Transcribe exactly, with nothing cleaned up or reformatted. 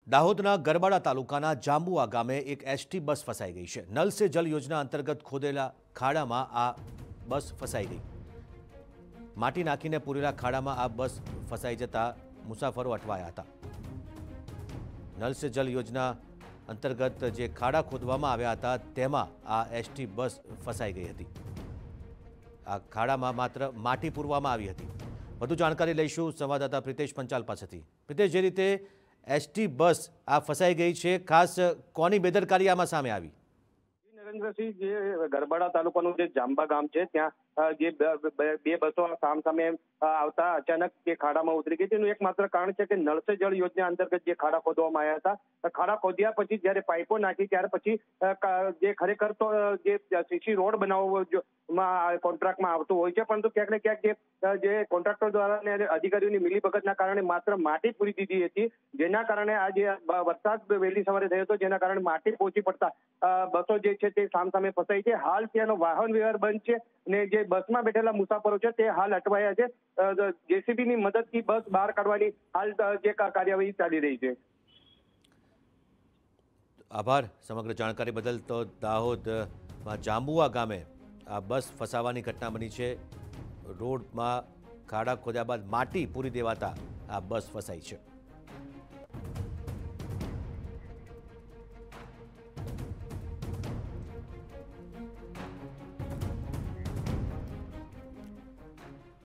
દાહોદના ગરબાડા તાલુકાના જાંબુઆ ગામે એક એસટી બસ ફસાઈ ગઈ છે। નલ સે જલ યોજના અંતર્ગત ખોદેલા ખાડામાં આ બસ ફસાઈ ગઈ। માટી નાખીને પૂરેલા ખાડામાં આ બસ ફસાઈ જતા મુસાફરો અટવાયા હતા। નલ સે જલ યોજના અંતર્ગત જે ખાડા ખોદવામાં આવ્યા હતા તેમાં આ એસટી બસ ફસાઈ ગઈ હતી। આ ખાડામાં માત્ર માટી પૂરવામાં આવી હતી। વધુ જાણકારી લઈશું સંવાદદાતા પ્રિતેશ પંચાલ પાસેથી। પ્રિતેશ, જે રીતે एसटी बस आ फसाई गई है, खास कोनी बेदरकारी आमां सामे आवी? नरेंद्रसिंह, जे गरबाड़ा तालुकानुं जे जांबा गाम छे त्यां जे बे बसों साम सामे आवता अचानक जे खाडामां उतरी गई। तेनुं एकमात्र कारण छे के नल से जल योजना अंतर्गत जे खाडा खोदवामां आव्या हता, खाडा खोद्या पछी ज्यारे पाइपो नाखी त्यार पछी जे खरेखर तो जे सीसी रोड बनाववामां कोन्ट्राक्टमां आवतो होय छे, परंतु क्यांक ने क्यांक जे कोन्ट्राक्टर द्वारा ने अधिकारीओनी मिलीभगतना कारणे मात्र माटी पूरी दीधी हती, जेना कारणे आ जे वरसाद वहेली सवारे थयो हतो, जेना कारणे माटी पहोंची पड़ता बसो जे छे ते सामसामे फसाई छे। हाल त्यानो वाहन व्यवहार बंध छे ने जे बसमां बेठेला मुसाफरो छे ते हाल अटवाया छे। जेसीबीनी मददथी बस बहार काढवानी हाल जे कार्यवाही चाली रही छे। आभार समग्र जानकारी बदल। तो दाहोद जांबुआ गामे आ बस फसावानी घटना बनी है। रोड में खाड़ा खोद्या बाद माटी पूरी देवाता आ बस फसाई है।